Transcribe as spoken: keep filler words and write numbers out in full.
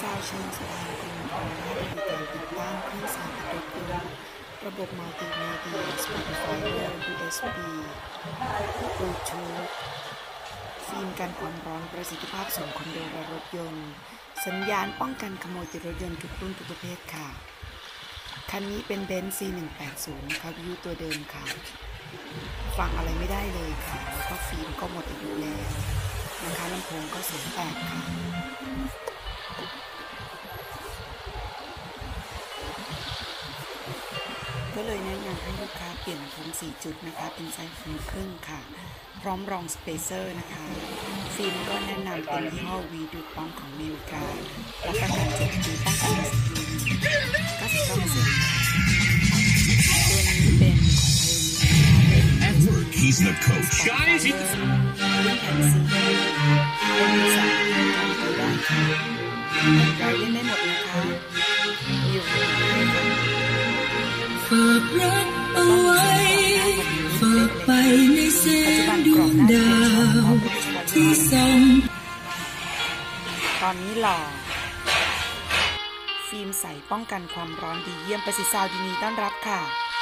ซาวด์เชิงแสดงเป็นออนไลน์บริการติดตั้งเครื่องเสียงอัดเครื่องระบบมัลติเมเดีย Spotify ยู เอส บี Bluetooth ฟิล์มกันความร้อนประสิทธิภาพสูงคอนโดและรถยนต์สัญญาณป้องกันขโมยติดรถยนต์ทุกรุ่นทุกประเภทค่ะคันนี้เป็นเบนซ์ ซี หนึ่งแปดศูนย์ นะคะวิวตัวเดิมค่ะฟังอะไรไม่ได้เลยค่ะแล้วก็ฟิล์มก็หมดอายุแล้วนะคะลำโพงก็เสียงแตกค่ะก็เลยแนะนำให้ลูกค้าเปลี่ยนลำโพงสี่จุดนะคะเป็นไซส์ฟิล์มครึ่งค่ะพร้อมรองสเปเซอร์นะคะฟิล์มก็แนะนำเป็นยี่ห้อวีดูป้องของอเมริการับประกันเจ็ดปีป้องกันรังสี ยู วี เก้าสิบเก้าเปอร์เซ็นต์ ตัวนี้เป็นของไทยนะคะ He's the coach. Guys, he's theเล่นแผ่นซีดีเล่นมือสองทำตัวได้ค่ะใครเล่นได้หมดนะคะมีอยู่ในนี้ค่ะฝากรักเอาไว้ฝากไปในแสงดวงดาวที่ส่องตอนนี้หล่อฟิล์มใสป้องกันความร้อนดีเยี่ยมประสิทธิ์ซาวด์ดีต้อนรับค่ะ